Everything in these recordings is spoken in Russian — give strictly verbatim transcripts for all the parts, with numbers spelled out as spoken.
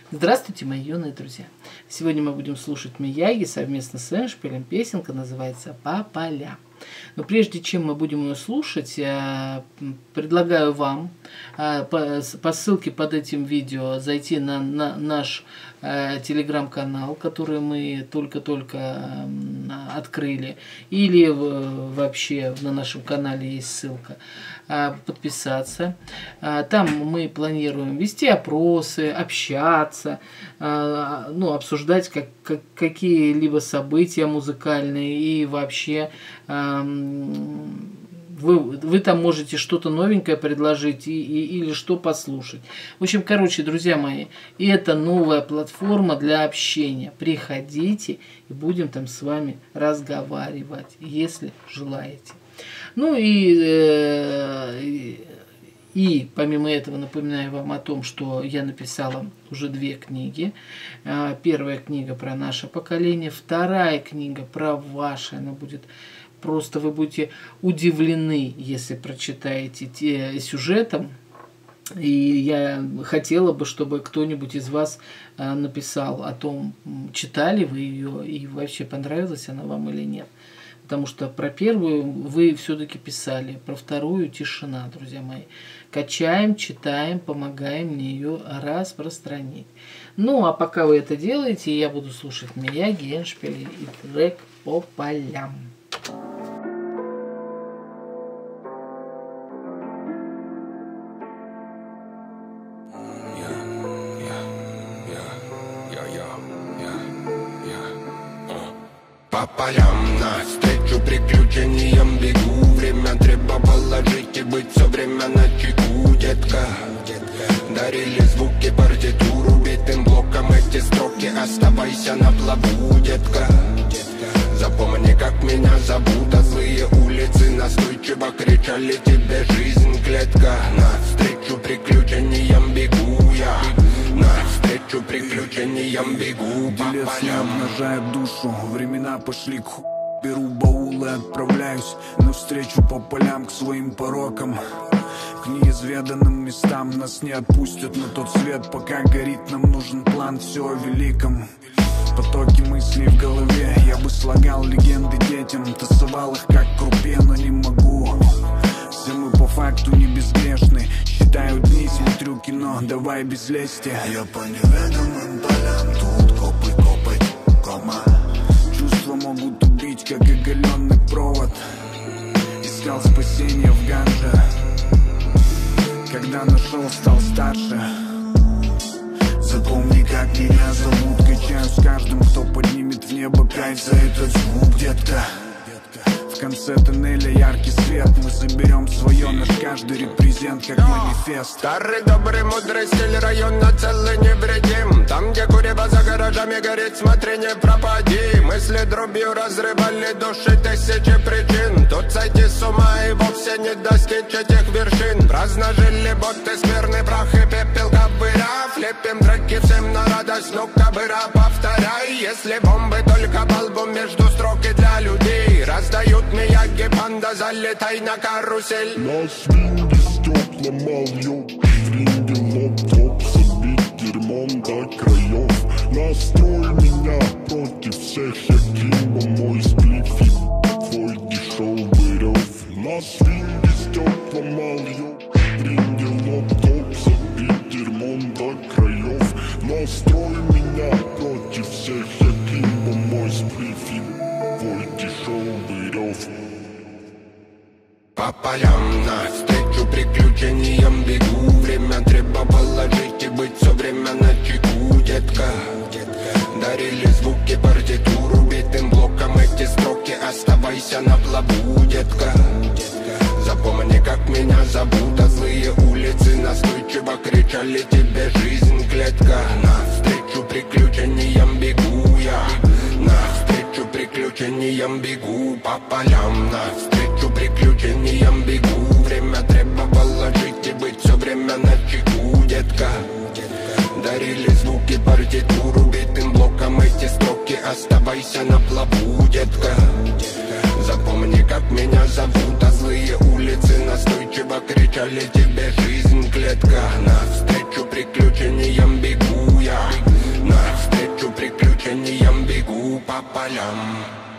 Здравствуйте, мои юные друзья! Сегодня мы будем слушать Мияги совместно с Эншпилем. Песенка называется «По полям». Но прежде чем мы будем ее слушать, я предлагаю вам по ссылке под этим видео зайти на, на наш телеграм-канал, который мы только-только открыли, или вообще на нашем канале есть ссылка, подписаться. Там мы планируем вести опросы, общаться, ну, обсуждать как, как, какие-либо события музыкальные, и вообще Вы, вы там можете что-то новенькое предложить и, и, или что послушать. В общем, короче, друзья мои, и это новая платформа для общения. Приходите, и будем там с вами разговаривать, если желаете. Ну и, э, и, и помимо этого напоминаю вам о том, что я написала уже две книги. Первая книга про наше поколение, вторая книга про ваше. Она будет... Просто вы будете удивлены, если прочитаете те сюжетом. И я хотела бы, чтобы кто-нибудь из вас написал о том, читали вы ее и вообще понравилась она вам или нет. Потому что про первую вы все-таки писали, про вторую тишина, друзья мои. Качаем, читаем, помогаем мне ее распространить. Ну, а пока вы это делаете, я буду слушать Мияги, Эншпиль и трек «По полям». По полям навстречу приключениям бегу. Время требовало жить и быть все время на чеку, детка. Дарили звуки партитуру битым блоком эти строки. Оставайся на плаву, детка. Запомни, как меня зовут, а злые улицы настойчиво кричали тебе: жизнь клетка. Навстречу приключениям бегу я. Навстречу приключениям бегу по полям. Умножает душу, времена пошли к ху. Беру баул и отправляюсь навстречу по полям к своим порокам, к неизведанным местам. Нас не отпустят на тот свет, пока горит. Нам нужен план, все о великом. Потоки мыслей в голове, я бы слагал легенды детям, тасовал их как крупе, но не могу. Все мы по факту не безгрешны. Считаю дни, смотрю кино, давай без лести. Я по неведомым полям, тут копы копать, кома. Чувства могут убить, как оголенный провод. Искал спасения в ганже. Когда нашел, стал старше. Запомни, как меня зовут. Качаюсь с каждым, кто поднимет в небо кайф за этот звук, детка. В конце тоннеля яркий свет. Мы заберем свое, наш каждый репрезент как манифест. Старый добрый мудрый стиль района целый невредим. Там, где курево за гаражами горит, смотри, не пропади. Мысли дробью разрывали души тысячи причин. Тут сойти с ума и вовсе не достичь этих вершин. Праздно жили боты, скверный прах и пепел ковыряв. Лепим треки всем на радость, ну кобыра, повторяй. Если бомбы только по лбу между строки для людей раздают Мияги, панда, залетай на карусель. На свинге стекла мал, ринге лоп-топ, забить дерьмом до краев. Настрой меня против всех, я Кимбо, мой сплит и твой дешевый рев. На свинге стекла мал, ринге лоп-топ, забить дерьмом до краев. Настрой меня против всех, я Кимбо, мой сплит и твой дешевый рев. По полям навстречу приключениям бегу. Время требовало жить и быть все время на чеку, детка. Дарили звуки партитуру битым блоком эти строки. Оставайся на плаву, детка. Запомни, как меня зовут, а злые улицы настойчиво кричали тебе: жизнь клетка. Навстречу приключениям бегу я. Навстречу приключениям бегу по полям. Навстречу приключениям бегу. Время требовало жить и быть все время на чеку, детка. Дарили звуки партитуру битым блоком эти строки. Оставайся на плаву, детка. Запомни, как меня зовут, а злые улицы настойчиво кричали тебе: жизнь клетка. Навстречу приключениям бегу я. по полям.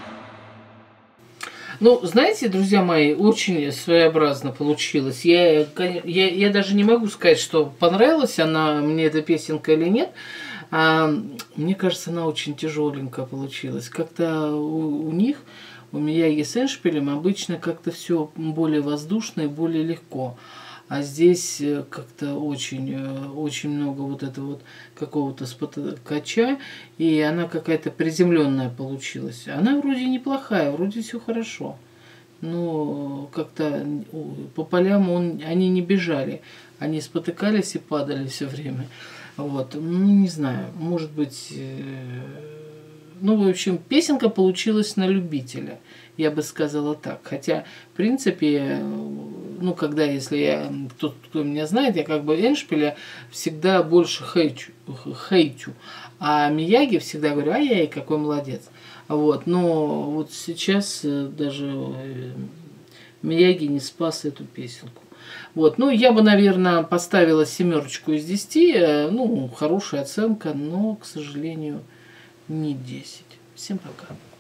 Ну, знаете, друзья мои, очень своеобразно получилось. Я, я, я даже не могу сказать, что понравилась она мне эта песенка или нет. А, мне кажется, она очень тяжеленькая получилась. Как-то у, у них, у Мияги с Эндшпилем обычно как-то все более воздушно и более легко. А здесь как-то очень, очень много вот этого вот какого-то спотыкача, и она какая-то приземленная получилась. Она вроде неплохая, вроде все хорошо. Но как-то по полям он, они не бежали. Они спотыкались и падали все время. Вот. Ну, не знаю, может быть... Ну, в общем, песенка получилась на любителя, я бы сказала так. Хотя, в принципе, ну, когда, если я, кто, кто меня знает, я как бы Эндшпиля всегда больше хейчу, хейтю, а Мияги всегда говорю, ай-яй, какой молодец. Вот, но вот сейчас даже Мияги не спас эту песенку. Вот, ну, я бы, наверное, поставила семерочку из десяти, ну, хорошая оценка, но, к сожалению, не десять. Всем пока.